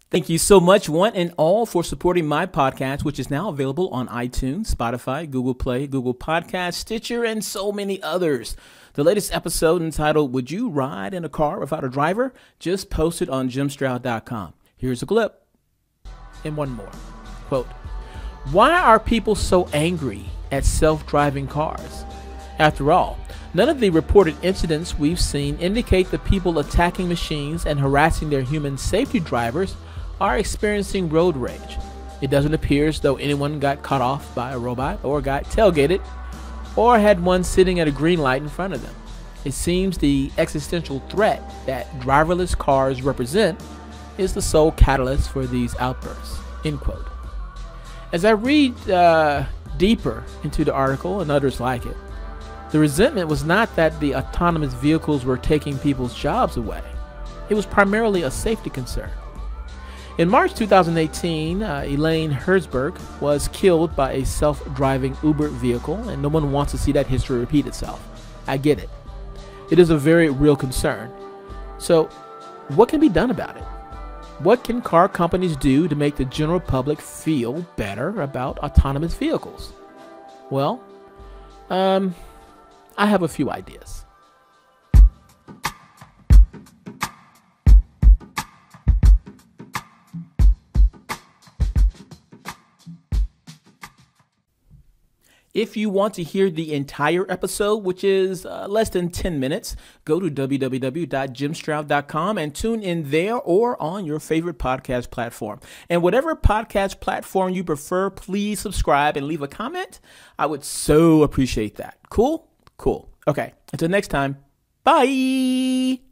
Thank you so much, one and all, for supporting my podcast, which is now available on iTunes, Spotify, Google Play, Google Podcasts, Stitcher, and so many others. The latest episode, entitled "Would You Ride in a Car Without a Driver?" just posted on jimstroud.com. Here's a clip. And one more. Quote, "Why are people so angry at self-driving cars? After all, none of the reported incidents we've seen indicate that people attacking machines and harassing their human safety drivers are experiencing road rage. It doesn't appear as though anyone got cut off by a robot or got tailgated or had one sitting at a green light in front of them. It seems the existential threat that driverless cars represent is the sole catalyst for these outbursts." End quote. As I read deeper into the article and others like it, the resentment was not that the autonomous vehicles were taking people's jobs away. It was primarily a safety concern. In March 2018, Elaine Herzberg was killed by a self-driving Uber vehicle, and no one wants to see that history repeat itself. I get it. It is a very real concern. So, what can be done about it? What can car companies do to make the general public feel better about autonomous vehicles? Well, I have a few ideas. If you want to hear the entire episode, which is less than 10 minutes, go to www.jimstroud.com and tune in there or on your favorite podcast platform. And whatever podcast platform you prefer, please subscribe and leave a comment. I would so appreciate that. Cool? Cool. Okay. Until next time. Bye.